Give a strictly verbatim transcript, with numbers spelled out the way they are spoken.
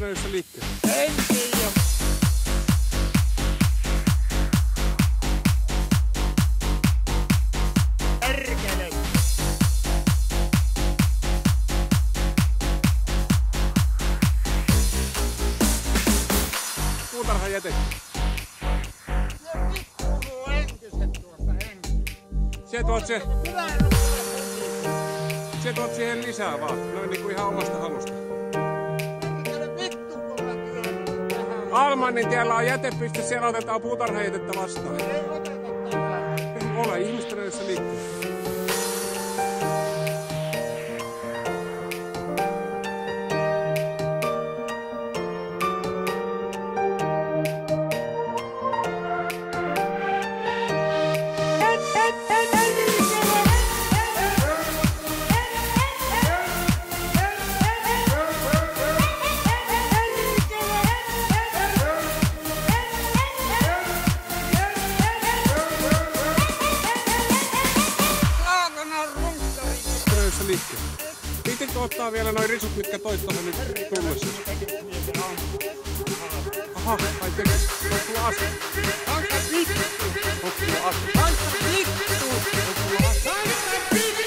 ihmisenä liikkeelle? En tiedä. Perkele. Puutarha jätetty. Se pikkutuu entiset tuosta ensin. Se tuot se, Hyvä rupeaa. se tuot siihen lisää vaan. Noin niinku ihan omasta halusta. Perkele pikkukolla työnnä tähän. Almannin tiellä on jätepiste, siellä otetaan puutarhajätettä vastaan. Ei oteta tähän. Ole ihmisten edessä liikkeelle. Liikkeelle. Pitikö ottaa vielä noin risut, mitkä toit tuohon nyt tullessa? Aha, vai tekis? Hokkuu asu. Anka vittu! Hokkuu asu. Anka vittu! Hokkuu asu. Anka vittu!